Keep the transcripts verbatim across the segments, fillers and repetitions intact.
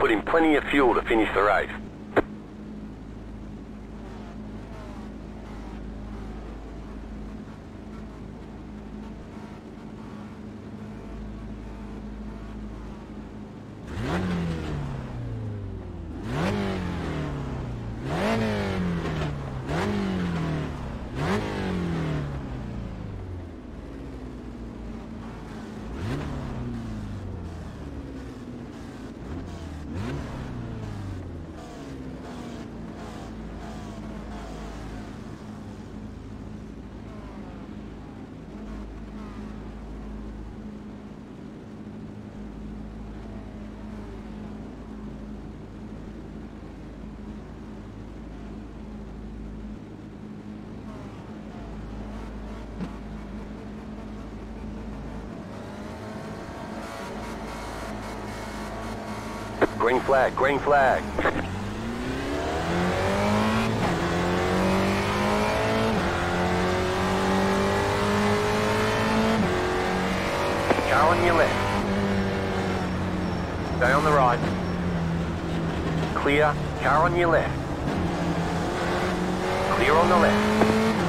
put in plenty of fuel to finish the race. Green flag, green flag. Car on your left. Stay on the right. Clear, car on your left. Clear on the left.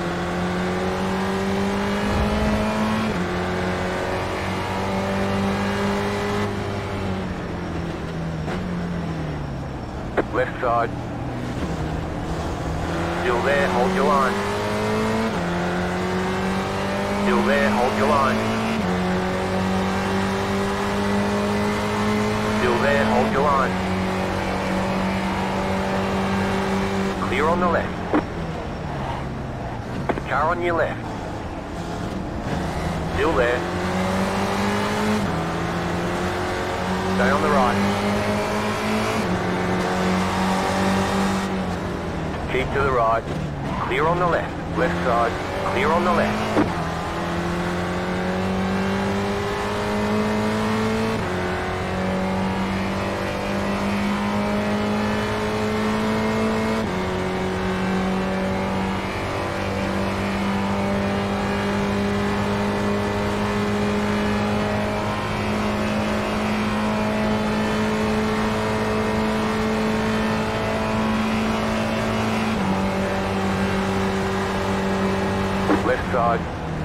Left side. Still there, hold your line. Still there, hold your line. Still there, hold your line. Clear on the left. Car on your left. Still there. Stay on the right. Keep to the right. Clear on the left. Left side. Clear on the left. Left side.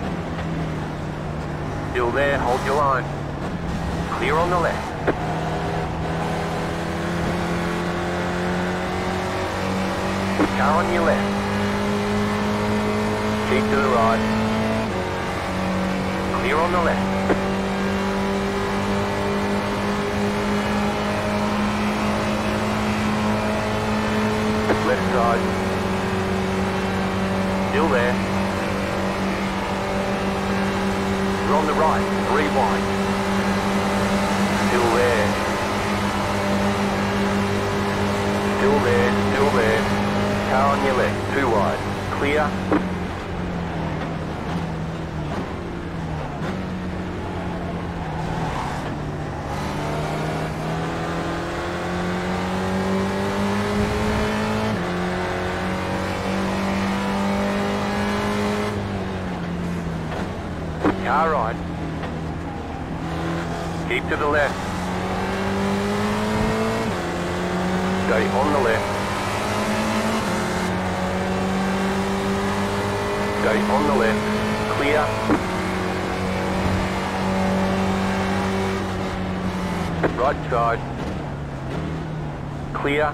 Still there, hold your line. Clear on the left. Car on your left. Keep to the right. Clear on the left. Left side. Still there. We're on the right, three wide. Still there. Still there, still there. Car on your left, two wide. Clear. Car right. Keep to the left. Stay on the left. Stay on the left. Clear. Right side. Clear.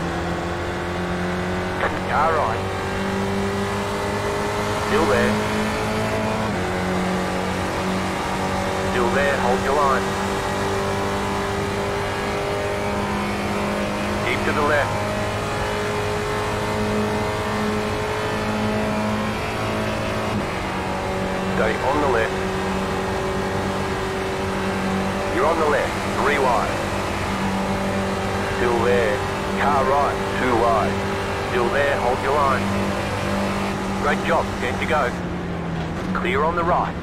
Car right. Still there. your line. Keep to the left. Stay on the left. You're on the left, three wide. Still there. Car right, two wide. Still there, hold your line. Great job, ten to go. Clear on the right.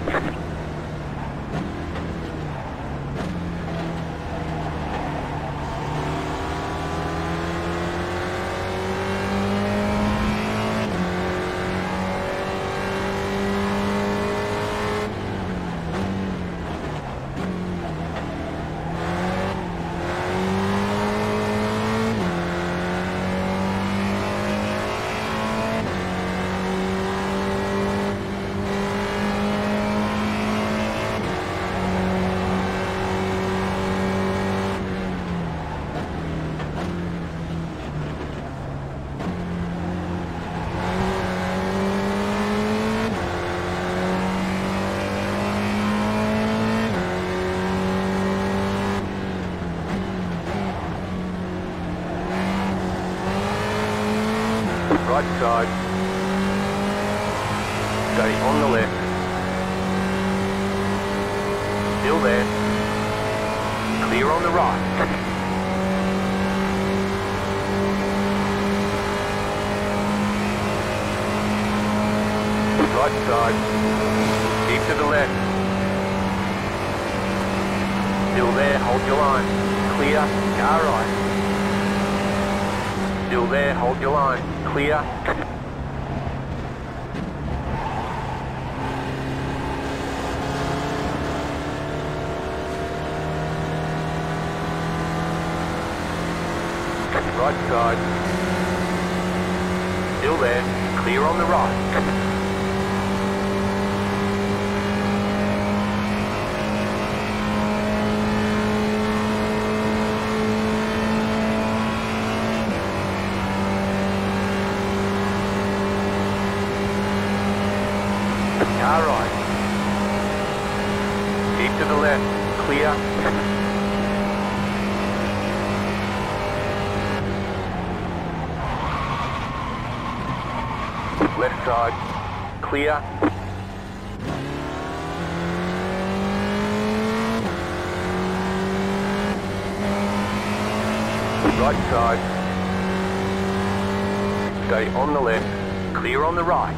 Right side. Stay on the left. Still there. Clear on the right. Right side. Keep to the left. Still there, hold your line. Clear, car right. Still there, hold your line. Clear. Right side. Still there. Clear on the right. Car right. Keep to the left. Clear. Left side. Clear. Right side. Stay on the left. Clear on the right.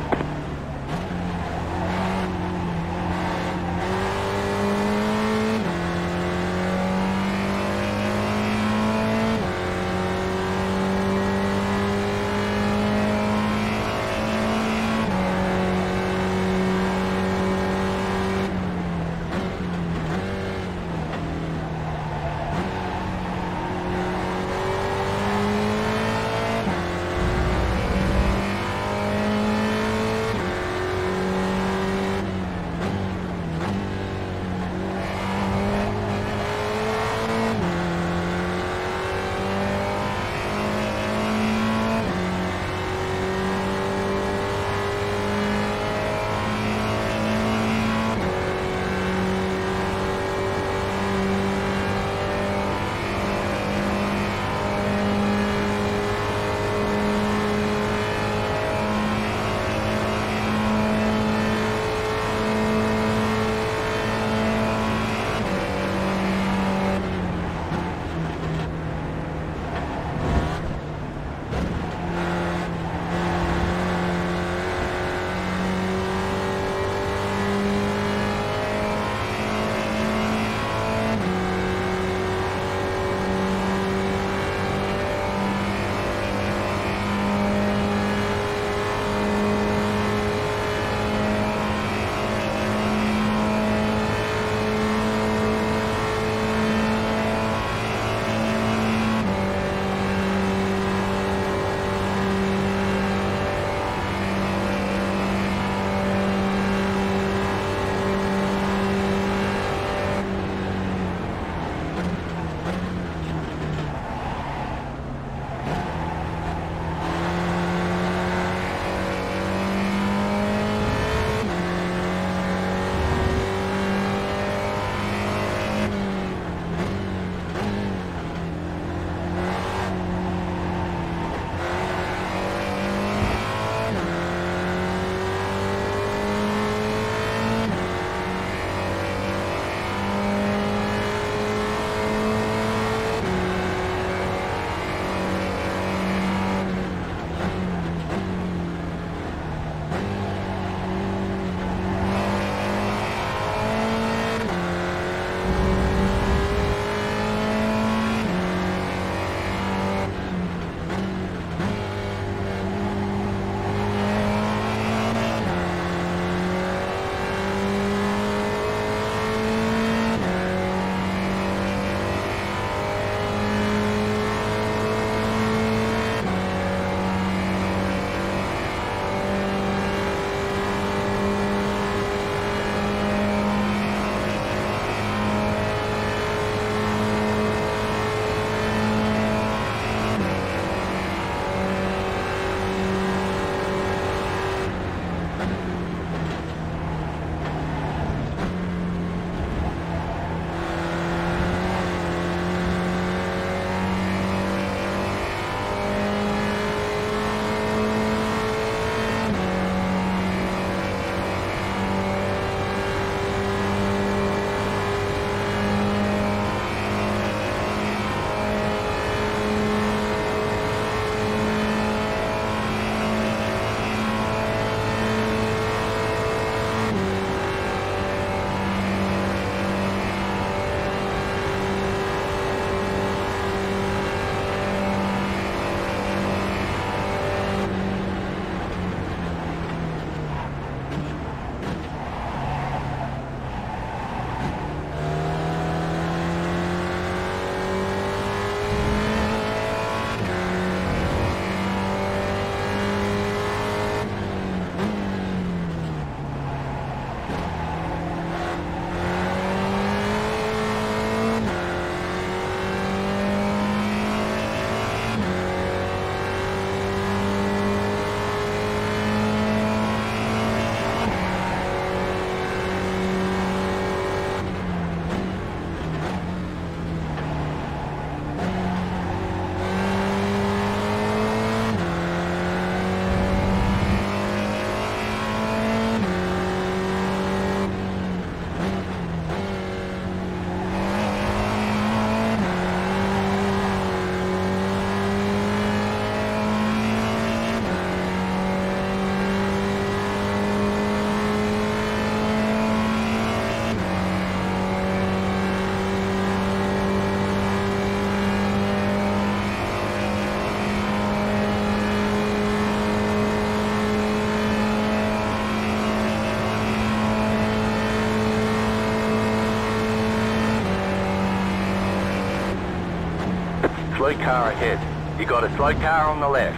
Slow car ahead. You got a slow car on the left.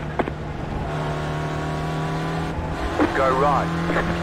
Go right.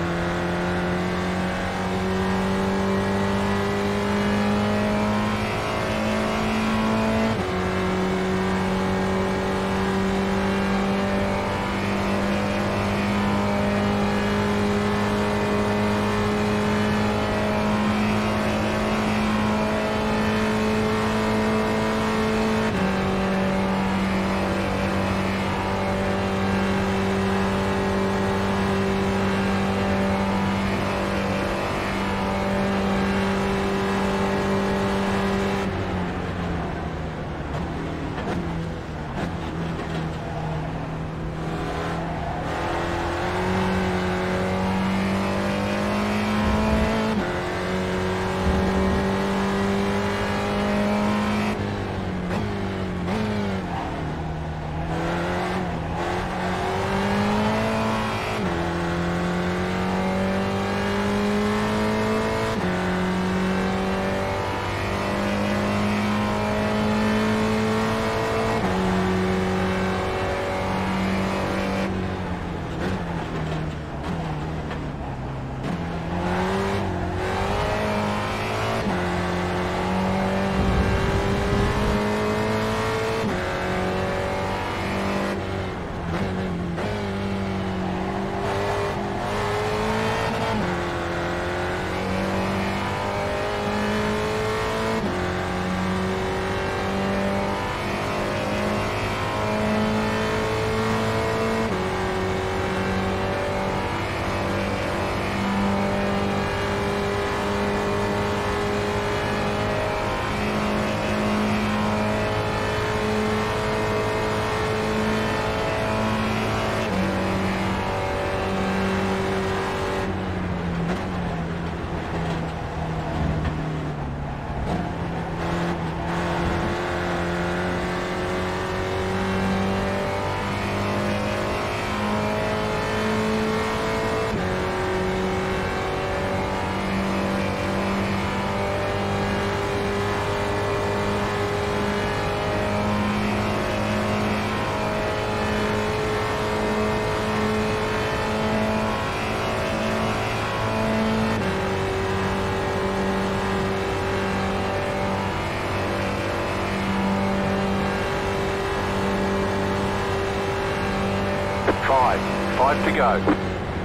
Five. Five to go.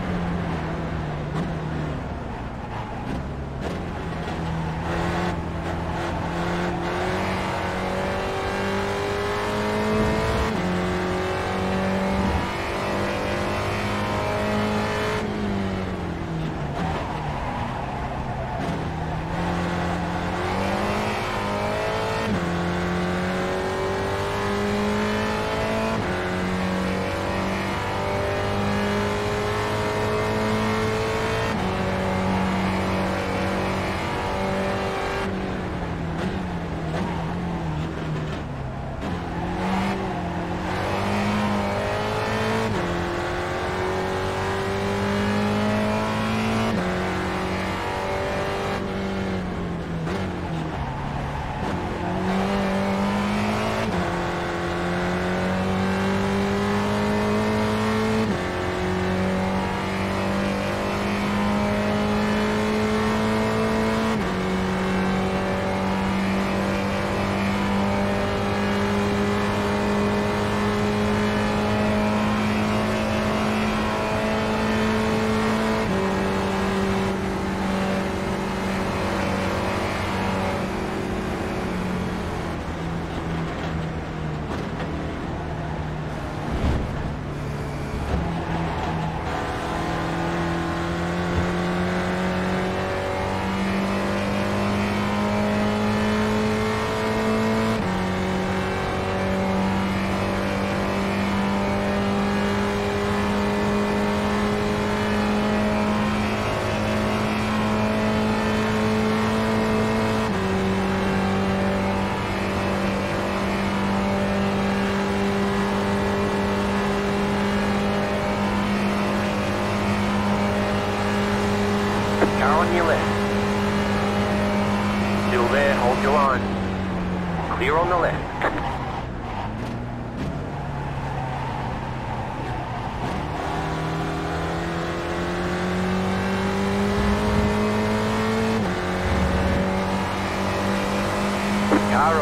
Car on your left. Still there, hold your line. Clear on the left.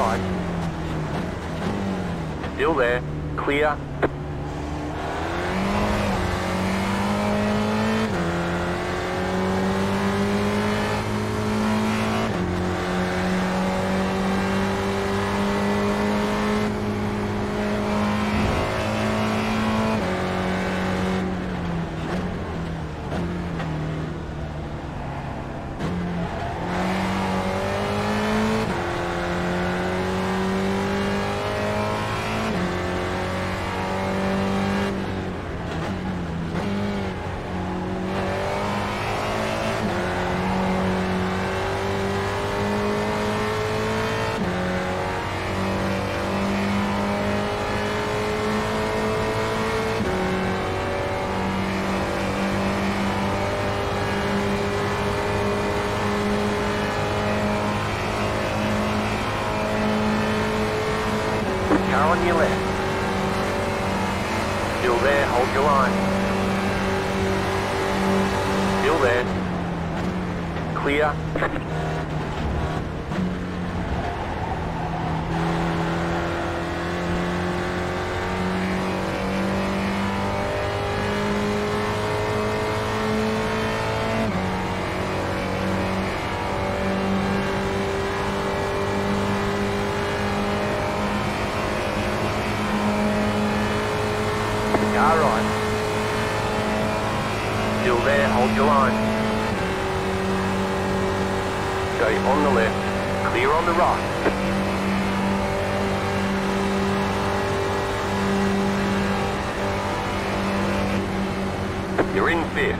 right. Still there. Clear. Car on your left. Still there, hold your line. Still there. Clear. Car right. Still there, hold your line. Stay on the left, clear on the right. You're in fifth.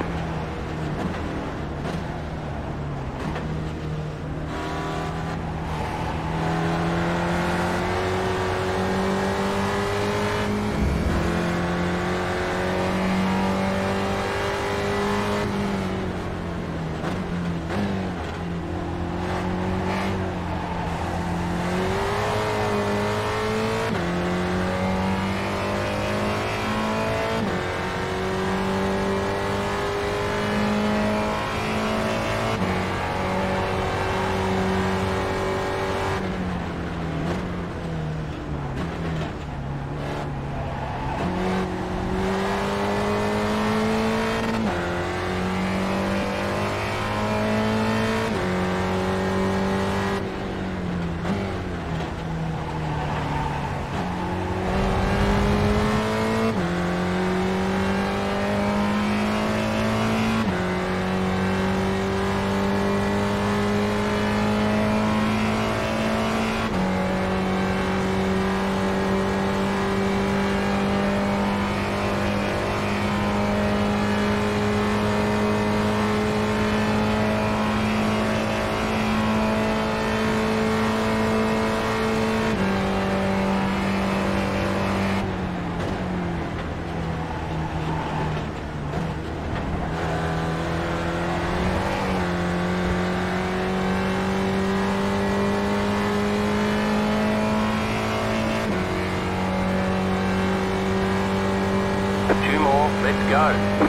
Two more, let's go.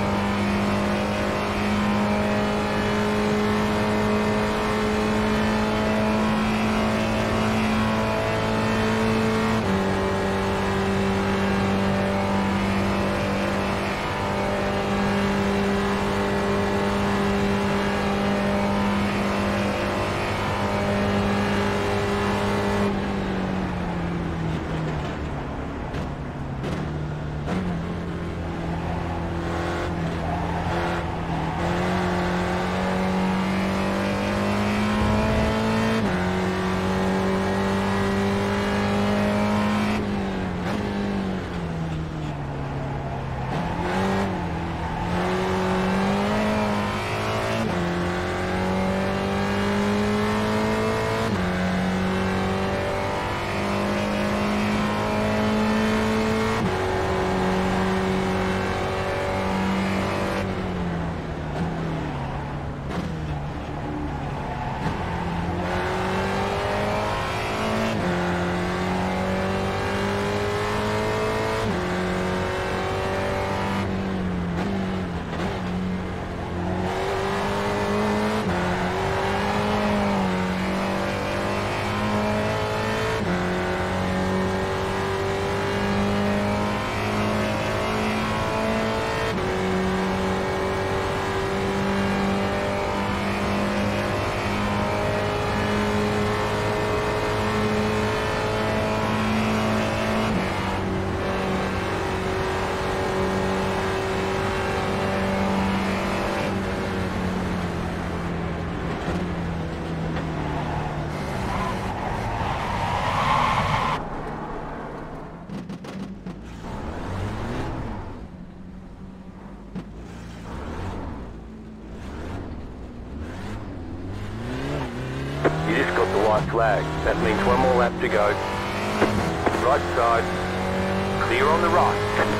flag. That means one more lap to go. Right side. Clear on the right.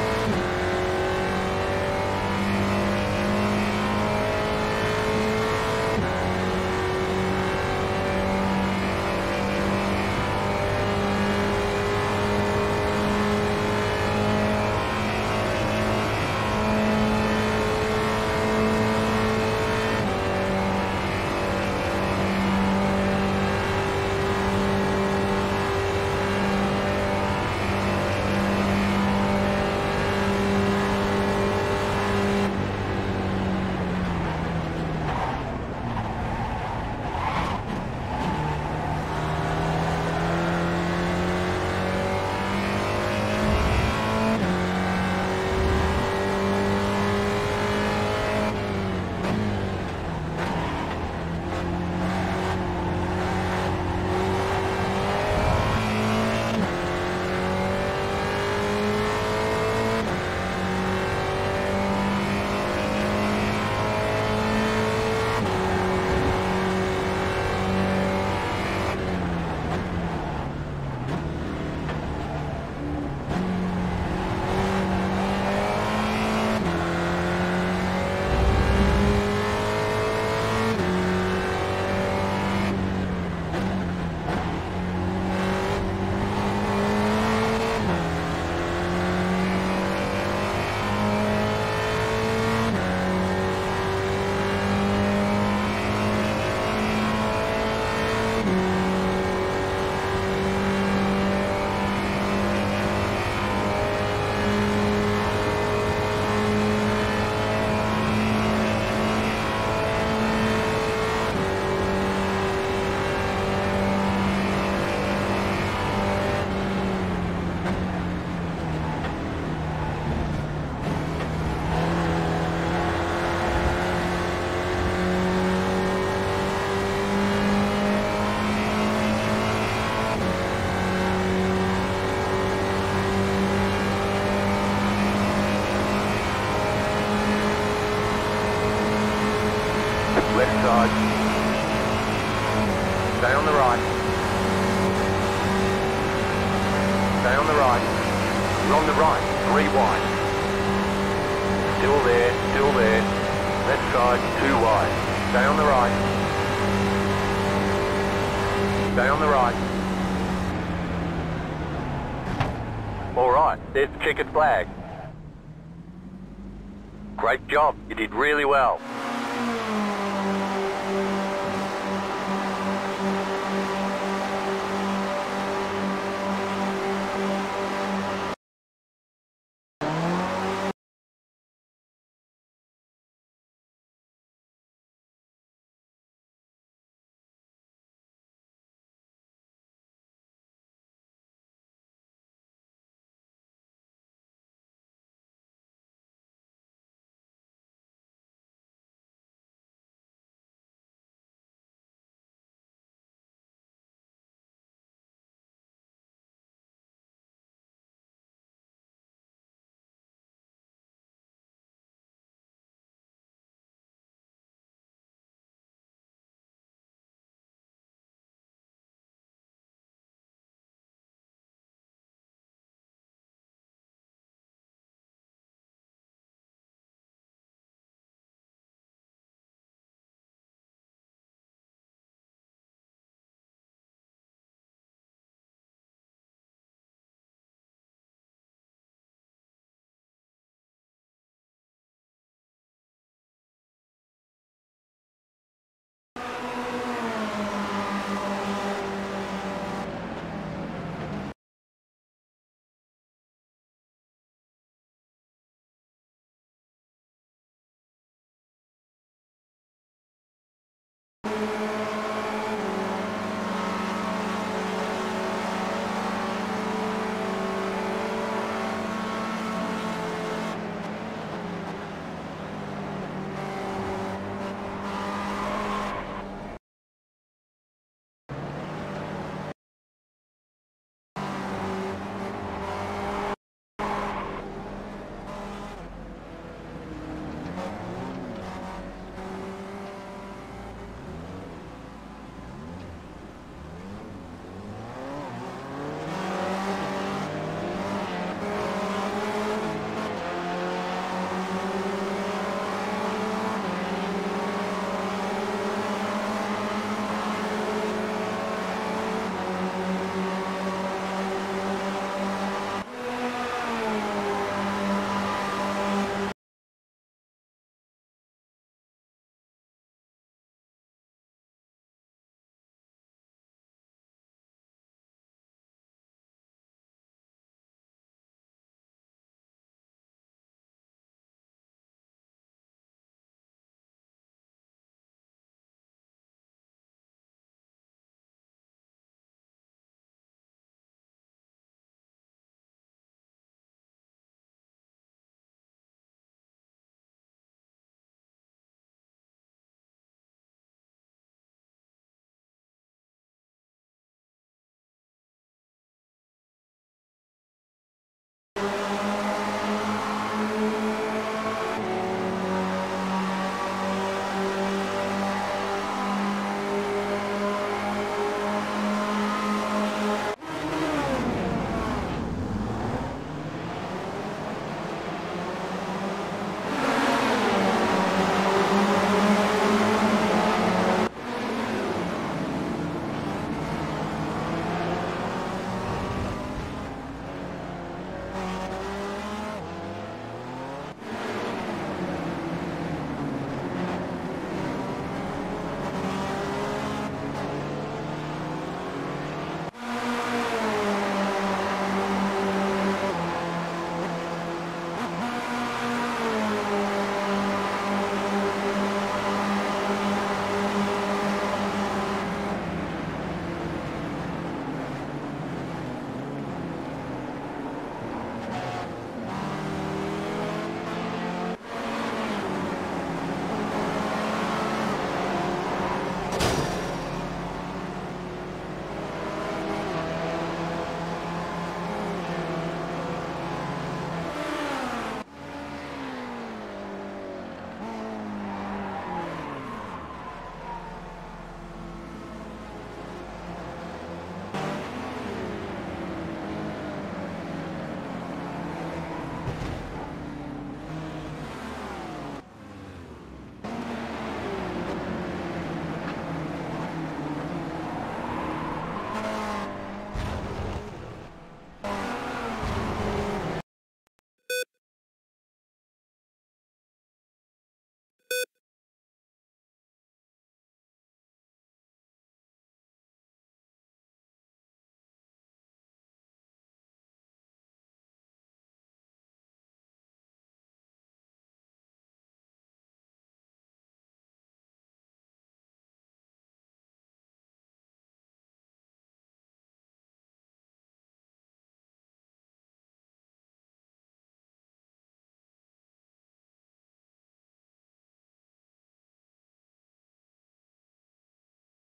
Left side. Stay on the right. Stay on the right. You're on the right. Three wide. Still there. Still there. Left side. Two wide. Stay on the right. Stay on the right. All right. There's the checkered flag. Great job. You did really well.